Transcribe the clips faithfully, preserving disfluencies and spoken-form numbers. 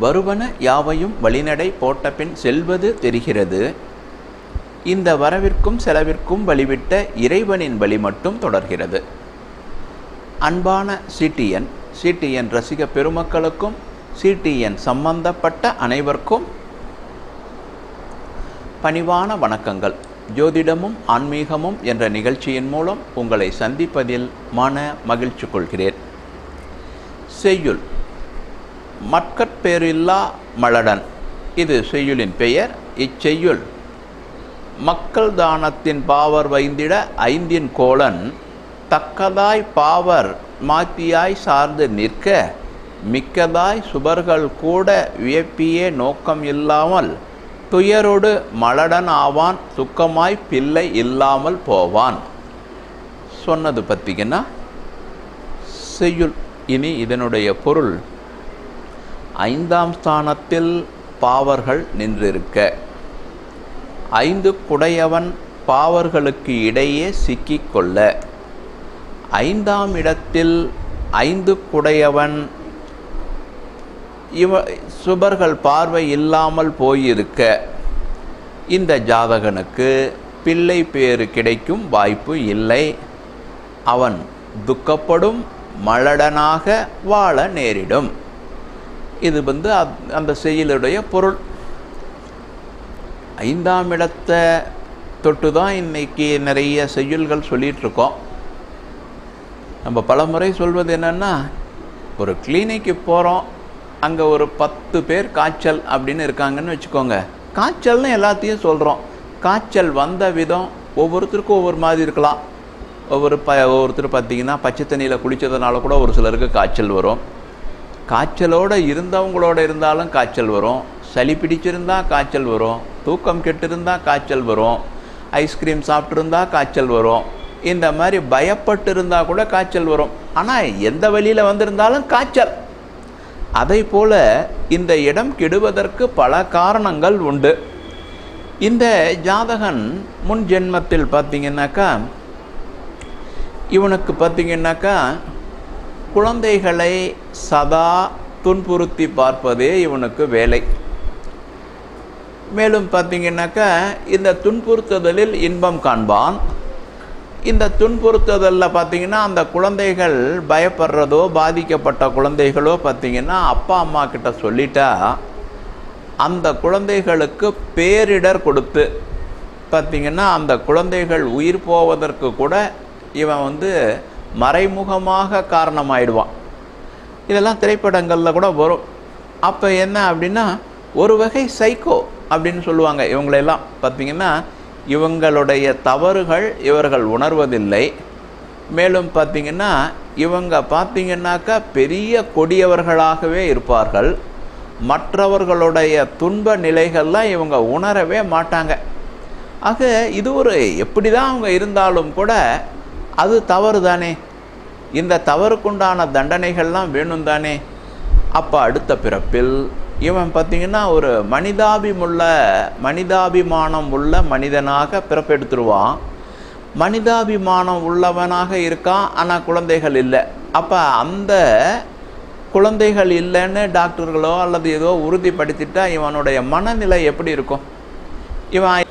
வருவன யாவையும் வழிநடை போட்டபின் செல்வது தெரிகிறது. இந்த வரவிற்கும் செலவிற்கும் வழிவிட்ட இறைவனின் வழி மட்டும் தொடர்கிறது. அன்பான சிடிஎன் சிடிஎன் ரசிக பெருமக்களுக்கும் சிடிஎன் சம்பந்தப்பட்ட அனைவருக்கும் பணிவான வணக்கங்கள். ஜோதிடமும் ஆன்மீகமும் என்ற நிகழ்ச்சியின் மூலம் உங்களை சந்திப்பதில் மன மகிழ்ச்சி கொள்கிறேன். செய்யுள் மட்கட்பேரில்லா மலடன், இது செய்யுளின் பெயர். இச்செய்யுள் மக்கள் தானத்தின் பாவர் வைந்திட ஐந்தின் கோலன் தக்கதாய் பாவர் மாத்தியாய் சார்ந்து நிற்க மிக்கதாய் சுபர்கள் கூட வியப்பியே நோக்கம் இல்லாமல் துயரோடு மலடன் ஆவான் துக்கமாய் பிள்ளை இல்லாமல் போவான். சொன்னது பற்றிங்கன்னா செய்யுள். இனி இதனுடைய பொருள், ஐந்தாம் ஸ்தானத்தில் பாவர்கள் நின்றிருக்க, ஐந்து குடையவன் பாவர்களுக்கு இடையே சிக்கிக்கொள்ள, ஐந்தாம் இடத்தில் ஐந்து குடையவன் இவ சுபர்கள் பார்வை இல்லாமல் போயிருக்க இந்த ஜாதகனுக்கு பிள்ளை பேறு கிடைக்கும் வாய்ப்பு இல்லை. அவன் துக்கப்படும் மலடனாக வாழ நேரிடும். இது வந்து அந்த செய்யுளுடைய பொருள். ஐந்தாம் இடத்தை தொட்டு தான் இன்றைக்கி நிறைய செய்யுள்கள் சொல்லிகிட்ருக்கோம். நம்ம பலமுறை சொல்வது என்னென்னா, ஒரு கிளினிக்கு போகிறோம், அங்கே ஒரு பத்து பேர் காய்ச்சல் அப்படின்னு இருக்காங்கன்னு வச்சுக்கோங்க. காய்ச்சல்னு எல்லாத்தையும் சொல்கிறோம். காய்ச்சல் வந்த விதம் ஒவ்வொருத்தருக்கும் ஒவ்வொரு மாதிரி இருக்கலாம். ஒவ்வொரு ப ஒவ்வொருத்தர் பார்த்திங்கன்னா பச்சை தண்ணியில் குளித்ததுனால கூட ஒரு சிலருக்கு காய்ச்சல் வரும். காய்ச்சலோடு இருந்தவங்களோட இருந்தாலும் காய்ச்சல் வரும். சளி பிடிச்சிருந்தால் காய்ச்சல் வரும். தூக்கம் கெட்டிருந்தால் காய்ச்சல் வரும். ஐஸ்கிரீம் சாப்பிட்ருந்தா காய்ச்சல் வரும். இந்த மாதிரி பயப்பட்டு இருந்தால் கூட காய்ச்சல் வரும். ஆனால் எந்த வழியில் வந்திருந்தாலும் காய்ச்சல். அதை போல் இந்த இடம் கெடுவதற்கு பல காரணங்கள் உண்டு. இந்த ஜாதகன் முன் ஜென்மத்தில் பார்த்திங்கன்னாக்கா, இவனுக்கு பார்த்திங்கன்னாக்கா குழந்தைகளை சதா துன்புறுத்தி பார்ப்பதே இவனுக்கு வேலை. மேலும் பார்த்திங்கன்னாக்கா இந்த துன்புறுத்துதலில் இன்பம் காண்பான். இந்த துன்புறுத்துதலில் பார்த்திங்கன்னா அந்த குழந்தைகள் பயப்படுறதோ பாதிக்கப்பட்ட குழந்தைகளோ பார்த்திங்கன்னா அப்பா அம்மா கிட்ட சொல்லிட்டா அந்த குழந்தைகளுக்கு பேரிடர் கொடுத்து பார்த்திங்கன்னா அந்த குழந்தைகள் உயிர் போவதற்கு கூட இவன் வந்து மறைமுகமாக காரணமாயிடுவான். இதெல்லாம் திரைப்படங்களில் கூட வரும். அப்போ என்ன அப்படின்னா, ஒரு வகை சைக்கோ அப்படின்னு சொல்லுவாங்க இவங்களெல்லாம். பார்த்திங்கன்னா இவங்களுடைய தவறுகள் இவர்கள் உணர்வதில்லை. மேலும் பார்த்திங்கன்னா இவங்க பார்த்திங்கன்னாக்கா பெரிய கொடியவர்களாகவே இருப்பார்கள். மற்றவர்களுடைய துன்ப நிலைகள்லாம் இவங்க உணரவே மாட்டாங்க. ஆக இது ஒரு எப்படி தான் அவங்க இருந்தாலும் கூட அது தவறு தானே. இந்த தவறுக்குண்டான தண்டனைகள்லாம் வேணும் தானே. அப்போ அடுத்த பிறப்பில் இவன் பார்த்திங்கன்னா ஒரு மனிதாபிமுள்ள மனிதாபிமானம் உள்ள மனிதனாக பிறப்பெடுத்துருவான். மனிதாபிமானம் உள்ளவனாக இருக்கான், ஆனால் குழந்தைகள் இல்லை. அப்போ அந்த குழந்தைகள் இல்லைன்னு டாக்டர்களோ அல்லது ஏதோ உறுதிப்படுத்திட்டா இவனுடைய மனநிலை எப்படி இருக்கும்? இவன்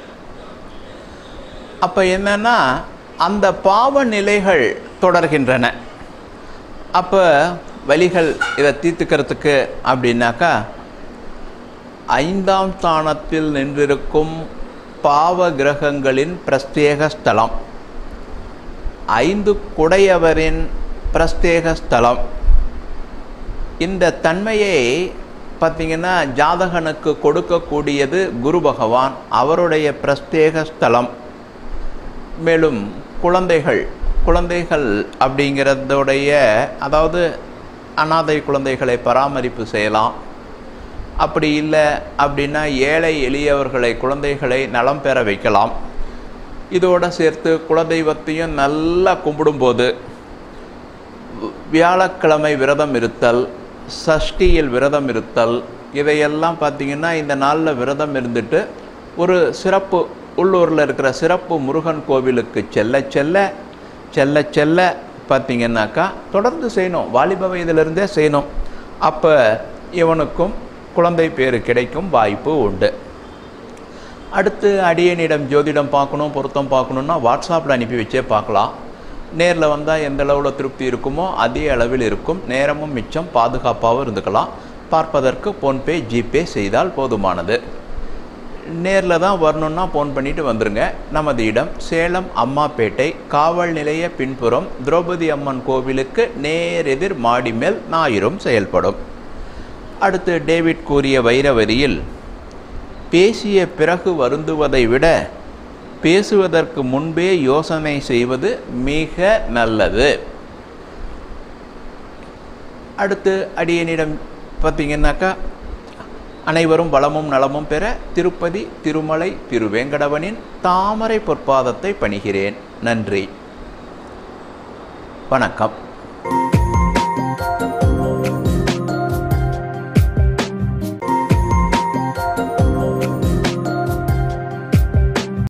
அப்போ என்னன்னா அந்த பாவ நிலைகள் தொடர்கின்றன. அப்போ வலிகள் இதை தீர்த்துக்கிறதுக்கு அப்படின்னாக்கா ஐந்தாம் ஸ்தானத்தில் நின்றிருக்கும் பாவ கிரகங்களின் பிரத்யேக ஸ்தலம், ஐந்து குடையவரின் பிரத்யேக ஸ்தலம், இந்த தன்மையை பார்த்திங்கன்னா ஜாதகனுக்கு கொடுக்கக்கூடியது குரு பகவான், அவருடைய பிரத்யேக ஸ்தலம். மேலும் குழந்தைகள் குழந்தைகள் அப்படிங்கிறதுடைய அதாவது அனாதை குழந்தைகளை பராமரிப்பு செய்யலாம். அப்படி இல்லை அப்படின்னா ஏழை எளியவர்களை குழந்தைகளை நலம் பெற வைக்கலாம். இதோடு சேர்த்து குலதெய்வத்தையும் நல்லா கும்பிடும்போது வியாழக்கிழமை விரதம் இருத்தல், சஷ்டியில் விரதம் இருத்தல், இதையெல்லாம் பார்த்திங்கன்னா இந்த நாளில் விரதம் இருந்துட்டு ஒரு சிறப்பு உள்ளூரில் இருக்கிற சிறப்பு முருகன் கோவிலுக்கு செல்ல செல்ல செல்ல செல்ல பார்த்திங்கன்னாக்கா தொடர்ந்து செய்யணும். வாலிப வயதிலிருந்தே செய்யணும். அப்போ இவனுக்கும் குழந்தை பேரு கிடைக்கும் வாய்ப்பு உண்டு. அடுத்து அடியனிடம் ஜோதிடம் பார்க்கணும், பொருத்தம் பார்க்கணுன்னா வாட்ஸ்அப்பில் அனுப்பி வச்சே பார்க்கலாம். நேரில் வந்தால் எந்த அளவில் திருப்தி இருக்குமோ அதே அளவில் இருக்கும். நேரமும் மிச்சம், பாதுகாப்பாகவும் இருந்துக்கலாம். பார்ப்பதற்கு ஃபோன்பே ஜிபே செய்தால் போதுமானது. நேரில் தான் வரணுன்னா ஃபோன் பண்ணிவிட்டு வந்துடுங்க. நமது இடம் சேலம் அம்மாப்பேட்டை காவல் நிலைய பின்புறம் திரௌபதி அம்மன் கோவிலுக்கு நேரெதிர் மாடி மேல் ஞாயிறும் செயல்படும். அடுத்து டேவிட் கூறிய வைரவரியில், பேசிய பிறகு வருந்துவதை விட பேசுவதற்கு முன்பே யோசனை செய்வது மிக நல்லது. அடுத்து அடியனிடம் பார்த்தீங்கன்னாக்கா, அனைவரும் வளமும் நலமும் பெற திருப்பதி திருமலை திருவேங்கடவனின் தாமரை பொற்பாதத்தை பணிகிறேன். நன்றி, வணக்கம்.